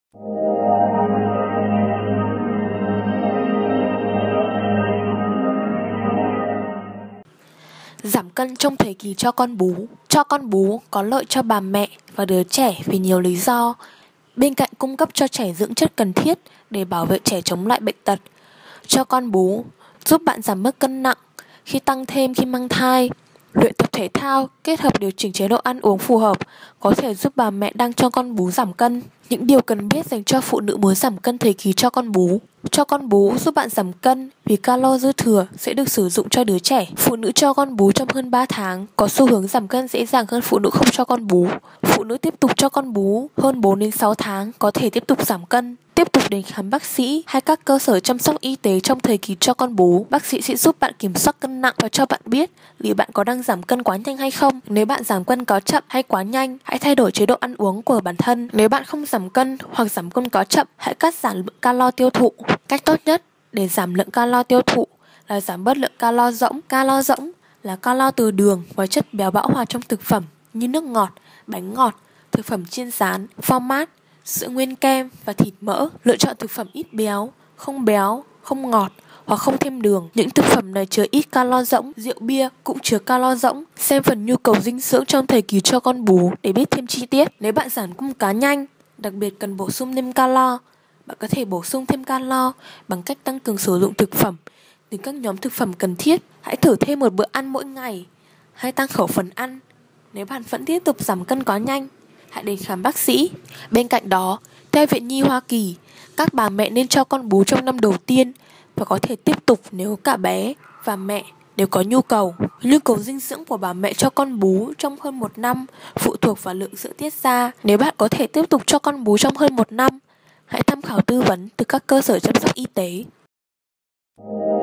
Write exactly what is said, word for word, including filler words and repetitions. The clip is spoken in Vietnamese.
Giảm cân trong thời kỳ cho con bú. Cho con bú có lợi cho bà mẹ và đứa trẻ vì nhiều lý do. Bên cạnh cung cấp cho trẻ dưỡng chất cần thiết để bảo vệ trẻ chống lại bệnh tật, cho con bú giúp bạn giảm mức cân nặng khi tăng thêm khi mang thai. Luyện tập thể thao kết hợp điều chỉnh chế độ ăn uống phù hợp có thể giúp bà mẹ đang cho con bú giảm cân. Những điều cần biết dành cho phụ nữ muốn giảm cân thời kỳ cho con bú. Cho con bú giúp bạn giảm cân vì calo dư thừa sẽ được sử dụng cho đứa trẻ. Phụ nữ cho con bú trong hơn ba tháng có xu hướng giảm cân dễ dàng hơn phụ nữ không cho con bú. Phụ nữ tiếp tục cho con bú hơn bốn đến sáu tháng có thể tiếp tục giảm cân. Tiếp tục đến khám bác sĩ hay các cơ sở chăm sóc y tế trong thời kỳ cho con bú. Bác sĩ sẽ giúp bạn kiểm soát cân nặng và cho bạn biết liệu bạn có đang giảm cân quá nhanh hay không. Nếu bạn giảm cân có chậm hay quá nhanh, hãy thay đổi chế độ ăn uống của bản thân. Nếu bạn không giảm cân hoặc giảm cân có chậm, hãy cắt giảm lượng calo tiêu thụ. Cách tốt nhất để giảm lượng calo tiêu thụ là giảm bớt lượng calo rỗng. Calo rỗng là calo từ đường và chất béo bão hòa trong thực phẩm như nước ngọt, bánh ngọt, thực phẩm chiên rán, phô mát, sữa nguyên kem và thịt mỡ. Lựa chọn thực phẩm ít béo, không béo, không ngọt hoặc không thêm đường. Những thực phẩm này chứa ít calo rỗng. Rượu bia cũng chứa calo rỗng. Xem phần nhu cầu dinh dưỡng trong thời kỳ cho con bú để biết thêm chi tiết. Nếu bạn giảm cân quá nhanh, đặc biệt cần bổ sung thêm calo, bạn có thể bổ sung thêm calo bằng cách tăng cường sử dụng thực phẩm từ các nhóm thực phẩm cần thiết. Hãy thử thêm một bữa ăn mỗi ngày hay tăng khẩu phần ăn. Nếu bạn vẫn tiếp tục giảm cân quá nhanh, hãy đến khám bác sĩ. Bên cạnh đó, theo Viện Nhi Hoa Kỳ, các bà mẹ nên cho con bú trong năm đầu tiên và có thể tiếp tục nếu cả bé và mẹ đều có nhu cầu. Nhu cầu dinh dưỡng của bà mẹ cho con bú trong hơn một năm phụ thuộc vào lượng sữa tiết ra. Nếu bạn có thể tiếp tục cho con bú trong hơn một năm, hãy tham khảo tư vấn từ các cơ sở chăm sóc y tế.